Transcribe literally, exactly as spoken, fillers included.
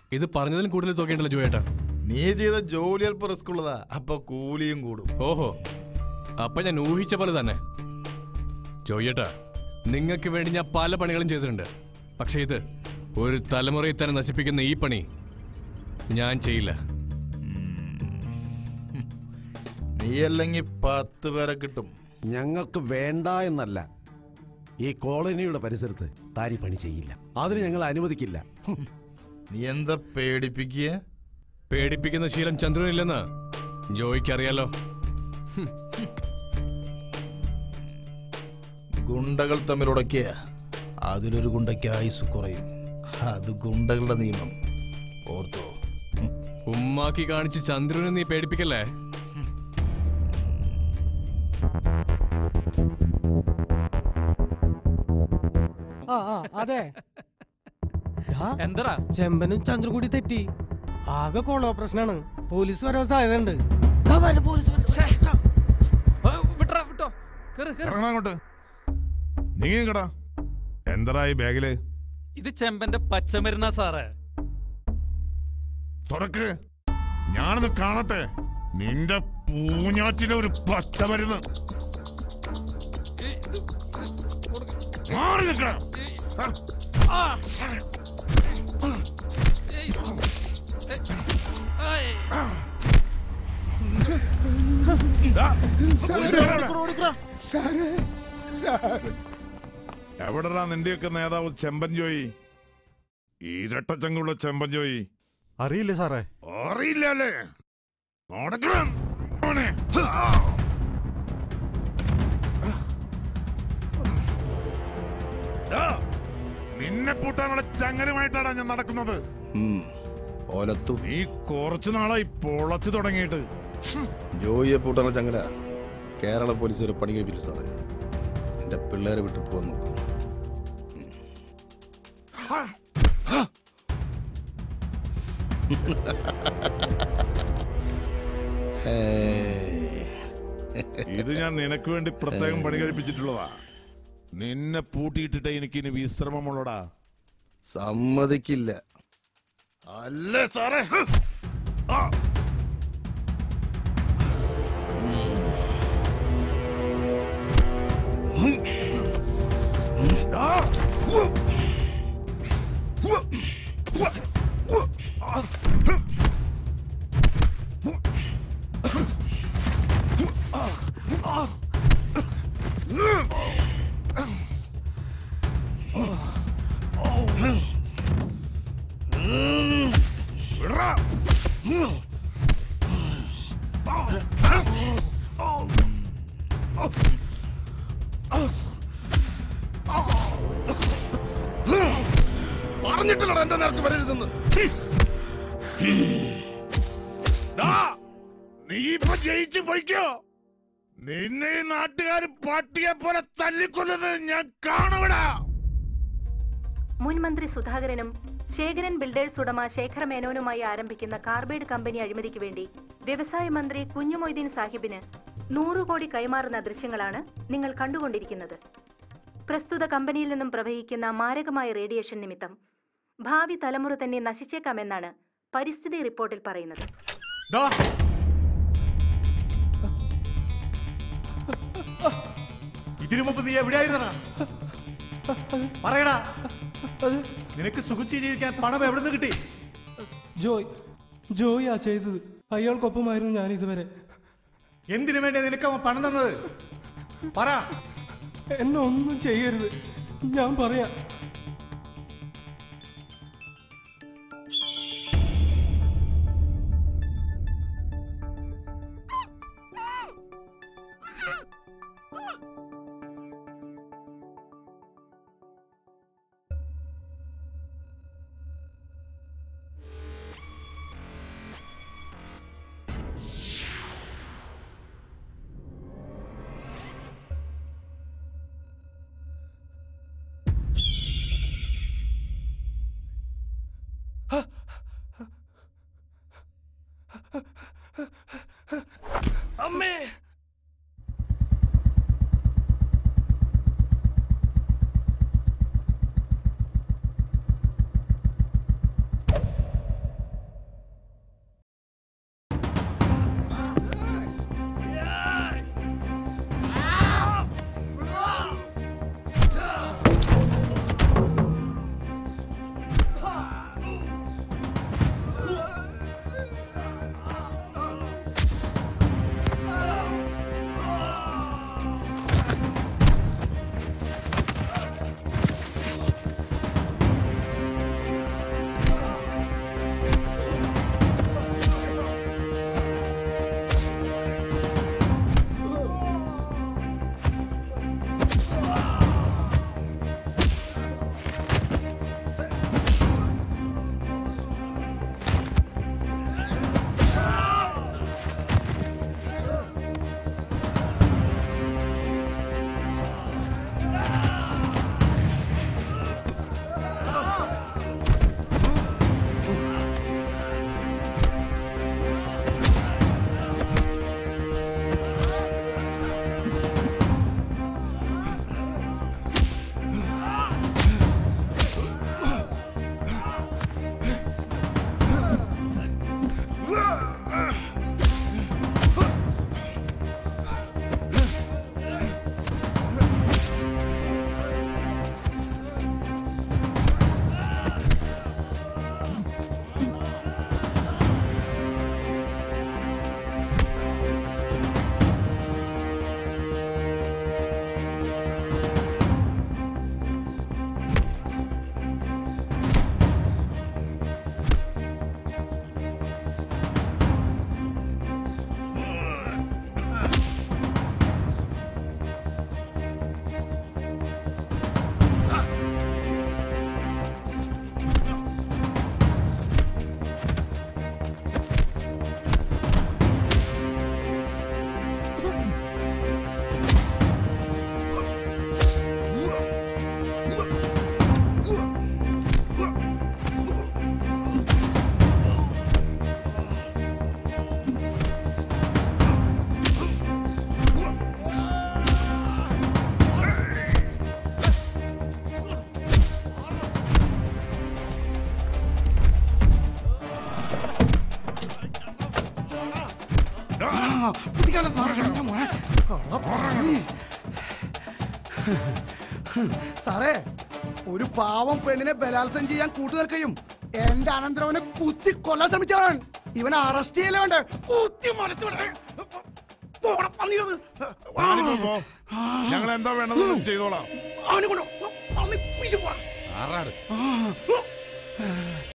ഇത് പറഞ്ഞതിലും കൂടുതൽ തുകയുണ്ടല്ലോ ജോയേട്ടാ. നീ ചെയ്ത ജോലി അല്പം റിസ്ക് ഉള്ളതാ, അപ്പൊ കൂലിയും കൂടും. ഓഹോ, അപ്പൊ ഞാൻ ഊഹിച്ച പോലെ തന്നെ. ജോയേട്ടാ, നിങ്ങൾക്ക് വേണ്ടി ഞാൻ പല പണികളും ചെയ്തിട്ടുണ്ട്. പക്ഷെ ഇത് ഒരു തലമുറയിൽ തന്നെ നശിപ്പിക്കുന്ന ഈ പണി ഞാൻ ചെയ്യില്ല. നീ അല്ലെങ്കിൽ പത്ത് പേരെ കിട്ടും. ഞങ്ങൾക്ക് വേണ്ട എന്നല്ല, ഈ കോളനിയുടെ പരിസരത്ത് താരി പണി ചെയ്യില്ല. അതിന് ഞങ്ങൾ അനുവദിക്കില്ല. നീ എന്താ പേടിപ്പിക്കുക? പേടിപ്പിക്കുന്ന ശീലം ചന്ദ്രനില്ലെന്ന് ജോയിക്ക് അറിയാലോ. ഗുണ്ടകൾ തമ്മിലുടക്കിയ അതിലൊരു ഗുണ്ടയ്ക്ക് ആയുസ് കുറയും. അത് ഗുണ്ടകളുടെ നിയമം, ഓർത്തോ? ഉമ്മാക്കി കാണിച്ച് ചന്ദ്രനെ നീ പേടിപ്പിക്കല്ലേ. അതെ, എന്താ ചെമ്പനും ചന്ദ്രൻ കൂടി തെറ്റി. ആകെ കോളോ പ്രശ്നാണ്. പോലീസ് വരാൻ സാധ്യതയുണ്ട്. എന്താ ഈ ബാഗില്? ഇത് ചെമ്പന്റെ പച്ചമരുന്നാ സാറേ. തുറക്ക്, ഞാനൊന്ന് കാണട്ടെ നിന്റെ പൂഞ്ഞാറ്റിലെ ഒരു പച്ചമരുന്ന്. മാറി നിൽക്കണം. എവിടെടാ നിന്റെയൊക്കെ നേതാവ് ചെമ്പൻ ജോയി? ഇരട്ടച്ചങ്കുള്ള ചെമ്പൻ ജോയി. അറിയില്ല സാറേ. അറിയില്ല അല്ലേ? നടക്കണം. നിന്നെ പൂട്ടാനുള്ള ചങ്ങലുമായിട്ടാണ് ഞാൻ നടക്കുന്നത്. നീ കുറച്ചു നാളായി പൊളച്ചു തുടങ്ങിയിട്ട്. ജോയിയെ പൂട്ടാനുള്ള ചങ്ങല കേരള പോലീസ് ഒരു പണി കഴിപ്പിച്ചു സാറേ. എന്റെ പിള്ളേരെ വിട്ടു പോകാൻ നോക്കും. ഇത് ഞാൻ നിനക്ക് വേണ്ടി പ്രത്യേകം പണി കഴിപ്പിച്ചിട്ടുള്ളതാ. നിന്നെ പൂട്ടിയിട്ടിട്ട് എനിക്ക് ഇനി വിശ്രമമുള്ളടാ. സമ്മതിക്കില്ല. അല്ലേ സാറേ? പറഞ്ഞിട്ടില്ലടാ എന്റെ നേരത്തെ വരരുതെന്ന്. നീ ഇപ്പൊ ജയിച്ചു പോയിക്കോ. നിന്നെ ഈ നാട്ടുകാർ പട്ടിയെ പോലെ തല്ലിക്കൊല്ലുന്നത് ഞാൻ കാണുവിടാ. മുൻ മന്ത്രി സുധാകരനും ശേഖരൻ ബിൽഡേഴ്സ് ഉടമ ശേഖര മേനോനുമായി ആരംഭിക്കുന്ന കാർബൈഡ് കമ്പനി അഴിമതിക്ക് വേണ്ടി വ്യവസായ മന്ത്രി കുഞ്ഞുമൊയ്തീൻ സാഹിബിന് നൂറ് കോടി കൈമാറുന്ന ദൃശ്യങ്ങളാണ് നിങ്ങൾ കണ്ടുകൊണ്ടിരിക്കുന്നത്. പ്രസ്തുത കമ്പനിയിൽ നിന്നും പ്രവഹിക്കുന്ന മാരകമായ റേഡിയേഷൻ നിമിത്തം ഭാവി തലമുറ തന്നെ നശിച്ചേക്കാമെന്നാണ് പരിസ്ഥിതി റിപ്പോർട്ടിൽ പറയുന്നത്. ഇതിനു മുമ്പ് നീ എവിടെയായിരുന്നടാ? പറയടാ, നിനക്ക് സുഖിച്ച് ജീവിക്കാൻ പണം എവിടെ നിന്ന് കിട്ടി? ജോയ് ജോയിയാ ചെയ്തത്. അയാൾക്കൊപ്പമായിരുന്നു ഞാൻ ഇതുവരെ. എന്തിനു വേണ്ടി നിനക്ക് അവൻ പണം തന്നത്? പറ. എന്നെ ഒന്നും ചെയ്യരുത്, ഞാൻ പറയാം. സാറേ, ഒരു പാവം പെണ്ണിനെ ബലാത്സംഗം ചെയ്യാൻ കൂട്ടുനിൽക്കുകയും എന്റെ അനന്തരവനെ കുത്തി കൊല്ലാൻ ശ്രമിച്ചവൻ. ഇവനെ അറസ്റ്റ് ചെയ്യലേ വേണ്ടേ? കുത്തി മലത്തോടെ ഞങ്ങൾ എന്താ വേണ്ടത് ചെയ്തോളാം. അവനെ കൊണ്ടോ